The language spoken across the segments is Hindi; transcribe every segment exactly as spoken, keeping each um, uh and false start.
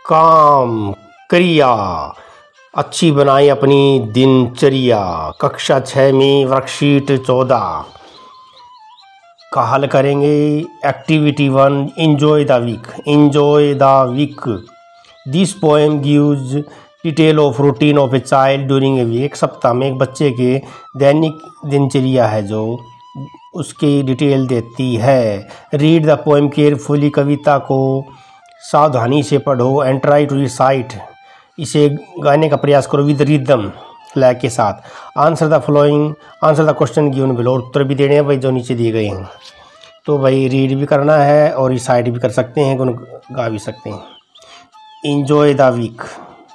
काम क्रिया अच्छी बनाई अपनी दिनचर्या। कक्षा छः में वर्कशीट चौदह का हल करेंगे। Activity one, enjoy the week. Enjoy the week. This poem gives detail of routine of a child during a week. सप्ताह में एक बच्चे के दैनिक दिनचर्या है जो उसकी डिटेल देती है। Read the poem carefully. कविता को सावधानी से पढ़ो। And try to recite. इसे गाने का प्रयास करो विद रिदम, लय के साथ। Answer the following answer the question given below. उत्तर भी देने हैं भाई जो नीचे दिए गए हैं। तो भाई रीड भी करना है और रिसाइट भी कर सकते हैं, गा भी सकते हैं। इंजॉय द वीक,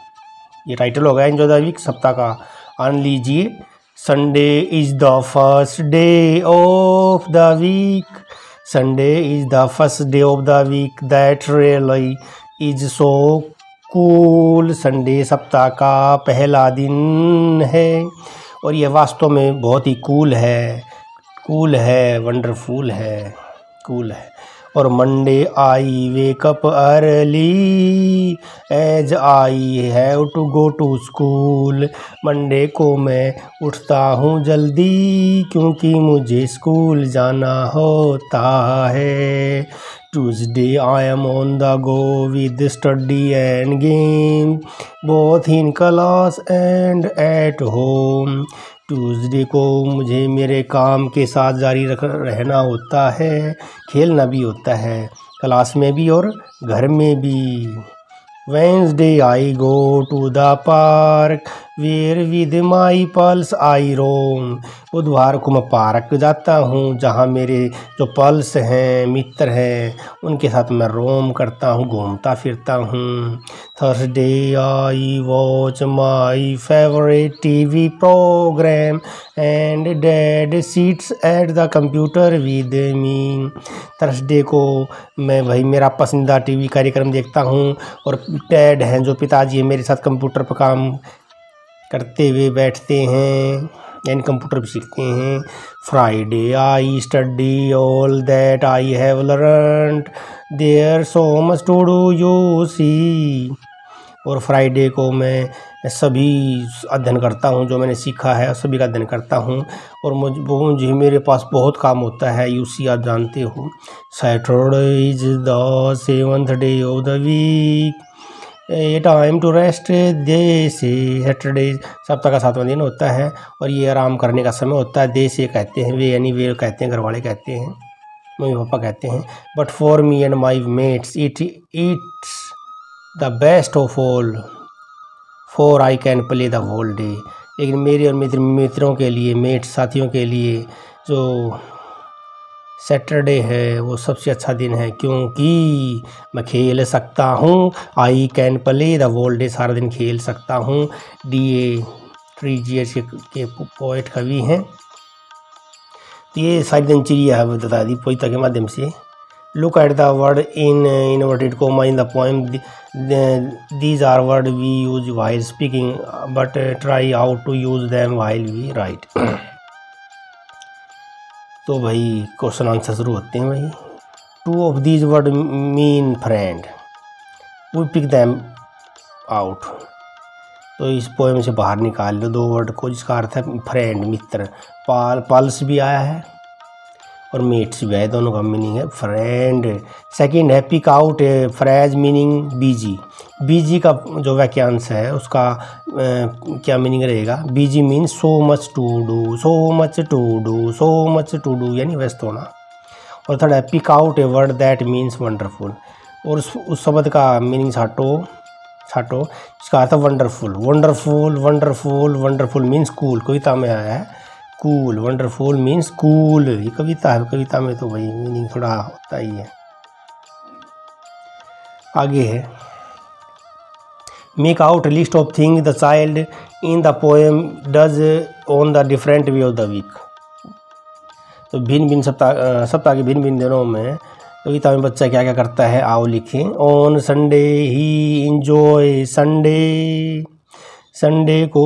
ये टाइटल हो गया इंजॉय द वीक सप्ताह का। आन लीजिए। Sunday is the first day of the week. Sunday is the first day of the week that really is so cool. Sunday सप्ताह का पहला दिन है और यह वास्तव में बहुत ही कूल है। कूल है, वंडरफुल है, कूल है। और Monday I wake up early as I have to go to school. Monday को मैं उठता हूँ जल्दी क्योंकि मुझे स्कूल जाना होता है। Tuesday I am on the go with study and game both in class and at home. Tuesday को मुझे मेरे काम के साथ जारी रख रहना होता है, खेलना भी होता है, क्लास में भी और घर में भी। Wednesday I go to the park where with my pals I roam. बुधवार को मैं पार्क जाता हूँ जहाँ मेरे जो पल्स हैं, मित्र हैं, उनके साथ मैं रोम करता हूँ, घूमता फिरता हूँ। Thursday I watch my favourite TV programme and dad sits at the computer with me. Thursday को मैं भाई मेरा पसंदीदा टीवी कार्यक्रम देखता हूँ और डैड हैं जो पिताजी हैं मेरे साथ कंप्यूटर पर काम करते हुए बैठते हैं, यानी कंप्यूटर भी सीखते हैं। Friday I study all that I have learned there so much to do you see. और फ्राइडे को मैं सभी अध्ययन करता हूँ जो मैंने सीखा है, सभी का अध्ययन करता हूँ और मुझ मुझे मेरे पास बहुत काम होता है, यू सी आप जानते हो। Saturday is the seventh day of the week a time to rest they say. Saturday सप्ताह का सातवां दिन होता है और ये आराम करने का समय होता है। दे से कहते हैं वे, यानी वे कहते हैं, घर वाले कहते हैं, मम्मी पापा कहते हैं। But for me and my mates it it's the best of all for I can play the whole day. लेकिन मेरे और मित्र मित्रों के लिए, मेट्स साथियों के लिए जो सैटरडे है वो सबसे अच्छा दिन है क्योंकि मैं खेल सकता हूँ। I can play the whole day, सारा दिन खेल सकता हूँ। डी ए ट्रीजियर्स के, के पोएट कवि हैं। तो ये सारी दिनचर्या है बता दी पोइता के माध्यम से। Look at the word in inverted comma in the poem. These are word we use while speaking but try out to use them while we write. तो भाई क्वेश्चन आंसर शुरू होते हैं भाई। Two of these word mean friend, we pick them out. तो इस पोएम से बाहर निकाल लो दो वर्ड को जिसका अर्थ है फ्रेंड, मित्र। पाल पल्स भी आया है और मेट्स भी आया, दोनों का मीनिंग है फ्रेंड। सेकंड है pick out a phrase meaning busy. Busy का जो वाक्यांश है उसका आ, क्या मीनिंग रहेगा। Busy means so much to do, so much to do, so much to do यानी व्यस्त होना। और थर्ड है pick out a word that means wonderful. और उस, उस शब्द का मीनिंग छाटो छाटो इसका अर्थ wonderful. Wonderful wonderful wonderful means cool, कविता में आया है कूल। वंडरफुल मीन्स कूल, ये कविता है, कविता में तो भाई मीनिंग थोड़ा होता ही है। आगे है make out list of thing the child in the poem does on the different way of the week. तो भिन्न भिन्न सप्ताह सप्ताह के भिन्न भिन्न दिनों में कविता में बच्चा क्या क्या करता है आओ लिखें। On Sunday he enjoy Sunday, Sunday को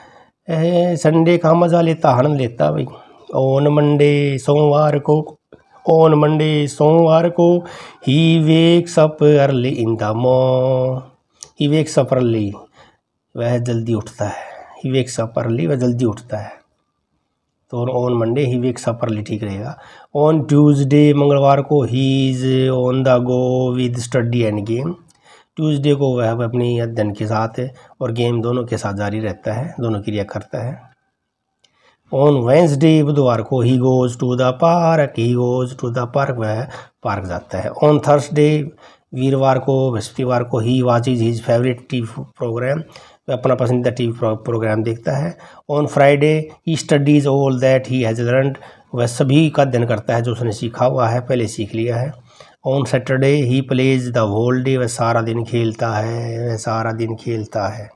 वह संडे का मज़ा लेता, आनंद लेता भाई। ऑन मंडे सोमवार को ऑन मंडे सोमवार को he wakes up early in the morning, he wakes up early वह जल्दी उठता है, ही वेक्स अप अर्ली वह जल्दी उठता है, तो on Monday he wakes up early ठीक रहेगा। ऑन ट्यूसडे मंगलवार को he is on the go with study and game, Tuesday को वह अपनी अध्ययन के साथ और गेम दोनों के साथ जारी रहता है, दोनों क्रिया करता है। ऑन वेंसडे बुधवार को he goes to the park, he goes to the park वह पार्क जाता है। ऑन थर्सडे वीरवार को बृहस्पतिवार को he watches his favourite TV programme, वह अपना पसंदीदा टीवी प्रोग्राम देखता है। On Friday he studies all that he has learned, वह सभी का अध्ययन करता है जो उसने सीखा हुआ है, पहले सीख लिया है। On Saturday he plays the whole day, वह सारा दिन खेलता है, वह सारा दिन खेलता है।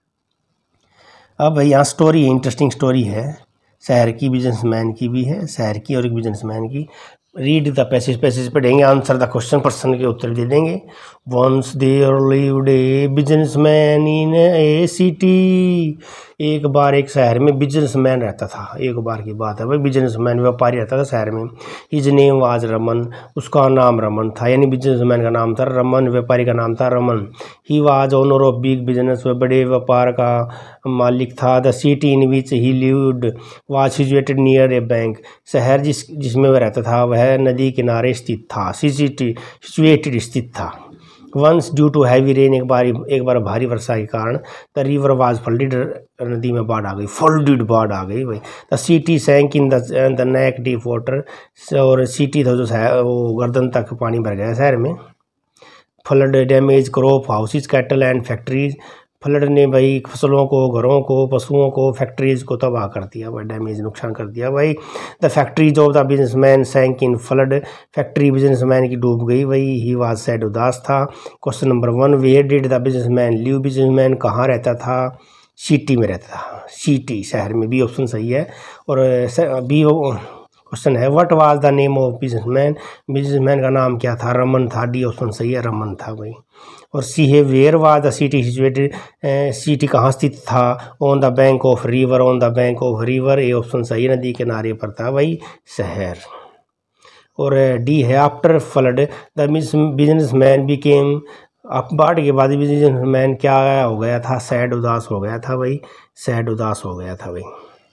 अब यहाँ स्टोरी है, इंटरेस्टिंग स्टोरी है, शहर की बिजनेसमैन की भी है, शहर की और एक बिजनेसमैन की। रीड द पैसेज, पैसेज पढ़ेंगे, आंसर द क्वेश्चन, प्रश्न के उत्तर दे देंगे। Once there lived a businessman in a city, एक बार एक शहर में बिजनेसमैन रहता था, एक बार की बात है भाई, बिजनेसमैन व्यापारी रहता था शहर में। हिज नेम वाज रमन, उसका नाम रमन था, यानी बिजनेसमैन का नाम था रमन, व्यापारी का नाम था Raman. He was owner of big business, वह बड़े व्यापार का मालिक था। The city in which he lived was situated near a bank, शहर जिस जिसमें वह रहता था वह नदी किनारे स्थित था, सिचुएटेड स्थित था। Once due to heavy rain, एक बार एक बार भारी वर्षा के कारण द रिवर वाज फ्लडेड, नदी में बाढ़ आ गई, फ्लडेड बाढ़ आ गई भाई। The city sank in the neck deep water, और सिटी था जो वो गर्दन तक पानी भर गया शहर में। Flood damage crop houses cattle and factories, flood ने भाई फसलों को, घरों को, पशुओं को, फैक्ट्रीज को तबाह कर दिया भाई, डैमेज नुकसान कर दिया भाई। The factories of the businessman sank in flood, factory businessman की डूब गई भाई। ही वाज सैड, उदास था। Question number one, where did the businessman live, businessman कहाँ रहता था, सिटी में रहता था, सिटी शहर में, बी ऑप्शन सही है। और बी क्वेश्चन है what was the name of businessman, businessman का नाम क्या था, रमन था, डी ऑप्शन सही है, रमन था भाई। और सी है where was the city situated, city कहाँ स्थित था, on the bank of river, on the bank of river, A option सही है, नदी किनारे पर था भाई शहर। और डी है after flood the businessman became, अब बाढ़ के बाद बिजनेसमैन क्या हो गया था, सैड, उदास हो गया था भाई, सैड उदास हो गया था भाई।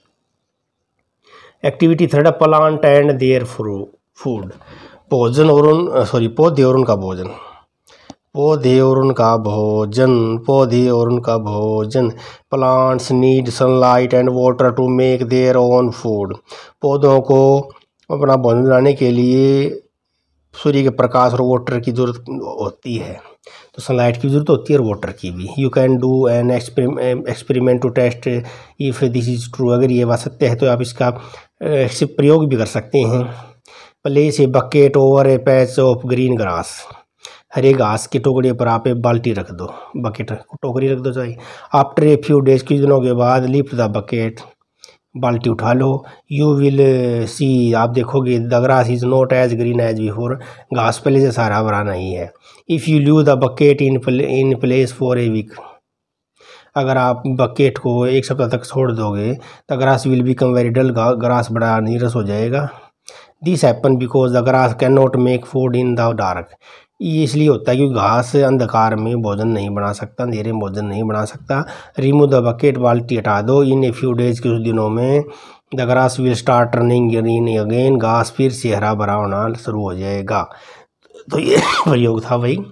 Activity third, plant and their food, भोजन और उन सॉरी पौधे और उनका भोजन, पौधे और उनका भोजन, पौधे और उनका भोजन। Plants need sunlight and water to make their own food, पौधों को अपना भोजन बनाने के लिए सूर्य के प्रकाश और वाटर की जरूरत होती है, तो सनलाइट की जरूरत होती है और वाटर की भी। You can do an experiment to test if this is true, अगर ये बात सत्य है तो आप इसका प्रयोग भी कर सकते हैं। Place a bucket over a patch of green grass, हरे घास के टुकड़े पर आप एक बाल्टी रख दो, बकेट टोकरी रख दो चाहिए। आफ्टर ए फ्यू डेज, कुछ दिनों के बाद, लिफ्ट द बकेट, बाल्टी उठा लो। यू विल सी, आप देखोगे the grass is not as green as before, घास पहले से सारा भरा नहीं है। If you leave the bucket in in place for a week, अगर आप बकेट को एक सप्ताह तक छोड़ दोगे the grass will become very dull, grass बड़ा नीरस हो जाएगा। This happen because the grass can not make food in the dark, ये इसलिए होता है क्योंकि घास अंधकार में भोजन नहीं बना सकता, अंधेरे में भोजन नहीं बना सकता। रिमूव द बकेट, बाल्टी हटा दो। इन ए फ्यू डेज, कुछ दिनों में, the grass will start running green again, घास फिर से हरा भरा होना शुरू हो जाएगा। तो ये प्रयोग था भाई,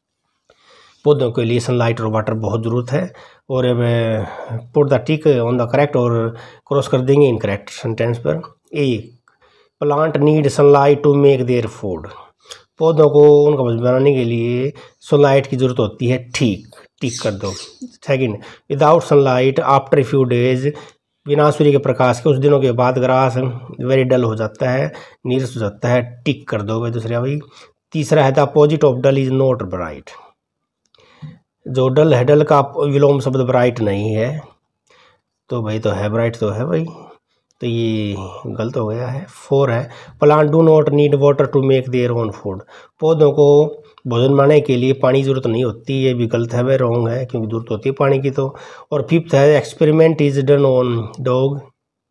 पौधों के लिए सनलाइट और वाटर बहुत ज़रूरत है। और put the tick on the correct, और क्रॉस कर देंगे इनकरेक्ट सेंटेंस पर। A, plant need sunlight to make their food, पौधों को उनका भोजन बनाने के लिए सनलाइट की ज़रूरत होती है, ठीक, टिक कर दो। Second, without sunlight after a few days, बिना सूर्य के प्रकाश के कुछ दिनों के बाद ग्रास वेरी डल हो जाता है, नीरस हो जाता है, टिक कर दो भाई दूसरा भाई। तीसरा है the opposite of dull is not bright, जो डल है, डल का विलोम शब्द ब्राइट नहीं है, तो भाई तो है ब्राइट, तो है भाई, तो ये गलत हो गया है। फोर है plant do not need water to make their own food, पौधों को भोजन बनाने के लिए पानी की जरूरत नहीं होती, ये भी गलत है भाई, रॉन्ग है, क्योंकि जरूरत होती है पानी की तो। और फिफ्थ है experiment is done on dog,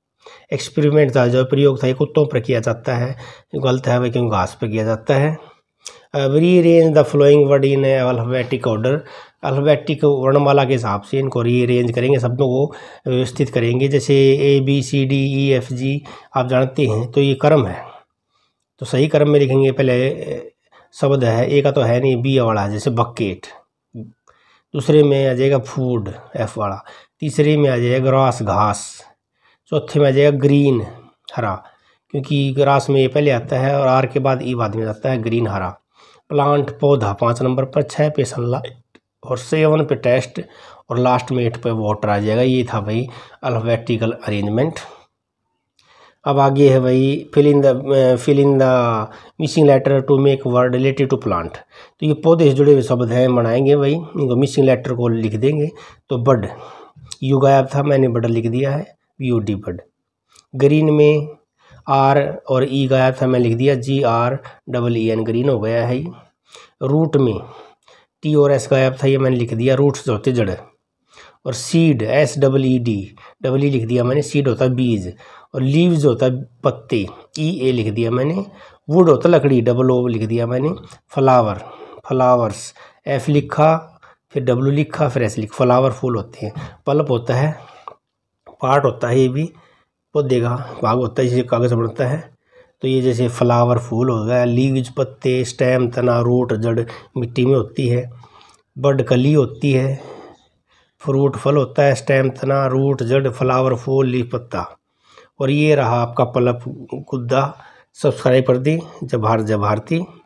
experiment था, जो प्रयोग था ये कुत्तों पर किया जाता है, गलत है भाई क्योंकि घास पर किया जाता है। Rearrange the flowing word in alphabetic order, alphabetic वर्णमाला के हिसाब से इनको रीअरेंज करेंगे, शब्दों को व्यवस्थित करेंगे। जैसे A B C D E F G आप जानते हैं, तो ये क्रम है, तो सही क्रम में लिखेंगे। पहले शब्द है, ए का तो है नहीं, बी वाला है, जैसे बकेट। दूसरे में आ जाएगा फूड, एफ वाला। तीसरे में आ जाएगा ग्रास, घास। चौथे में आ जाएगा ग्रीन, हरा, क्योंकि ग्रास में ये पहले आता है और आर के बाद ई बाद में आता है, ग्रीन हरा। प्लांट, पौधा पाँच नंबर पर, छः पे सनलाइट और सेवन पे टेस्ट और लास्ट में एट पे वाटर आ जाएगा। ये था भाई अल्फाबेटिकल अरेंजमेंट। अब आगे है भाई fill in the fill in the missing letter to make word related to plant. तो ये पौधे से जुड़े हुए शब्द हैं, बनाएंगे भाई, इनको मिसिंग लेटर को लिख देंगे। तो बर्ड, यू गायब था, मैंने बर्ड लिख दिया है, यू डी बर्ड। ग्रीन में आर और ई गायब था, मैं लिख दिया G R double E N, green हो गया है। रूट में टी और एस गायब था, ये मैंने लिख दिया, रूट्स जो होते जड़। और seed, S double E D, double E लिख दिया मैंने, सीड होता है बीज। और लीव्स होता है पत्ते, ई ए लिख दिया मैंने। वुड होता है लकड़ी, डबल ओ लिख दिया मैंने। फ्लावर, फ्लावर्स, एफ लिखा, फिर डब्ल्यू लिखा, फिर एस लिखा, फ्लावर फूल होते हैं। पल्प होता है, पार्ट होता है, ये भी पौधे का भाग होता है जिसे कागज़ बनता है। तो ये जैसे फ्लावर फूल हो गया, लीव्स पत्ते, स्टेम तना, रूट जड़ मिट्टी में होती है। बर्ड कली होती है, फ्रूट फल होता है, स्टेम तना, रूट जड़, फ्लावर फूल, लीफ पत्ता। और ये रहा आपका पल्प गुद्दा। सब्सक्राइब कर दी। जय भारत जय भारती।